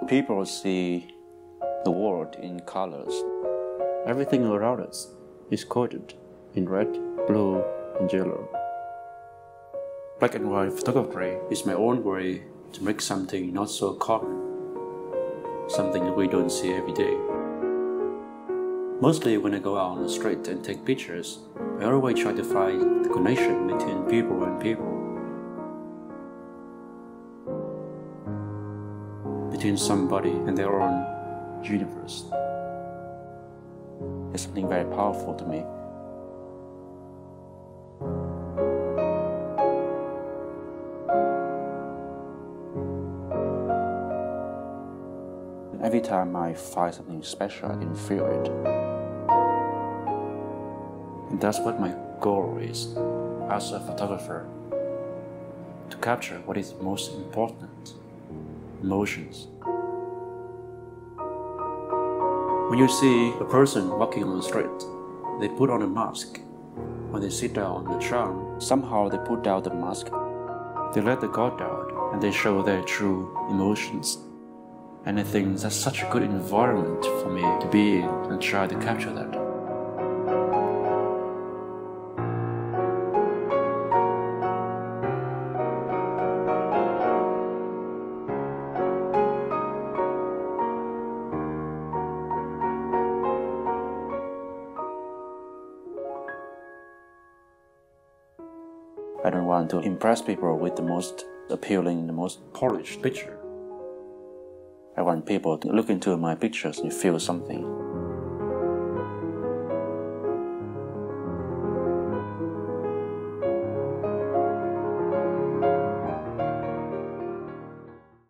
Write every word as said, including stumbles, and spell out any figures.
People see the world in colors. Everything around us is coded in red, blue, and yellow. Black and white photography is my own way to make something not so common, something that we don't see every day. Mostly when I go out on the street and take pictures, I always try to find the connection between people and people, between somebody and their own universe. It's something very powerful to me. Every time I find something special, I can feel it. And that's what my goal is as a photographer, to capture what is most important, emotions. When you see a person walking on the street, they put on a mask. When they sit down on the tram, somehow they put down the mask. They let the guard down and they show their true emotions. And I think that's such a good environment for me to be in and try to capture that. I don't want to impress people with the most appealing, the most polished picture. I want people to look into my pictures and feel something.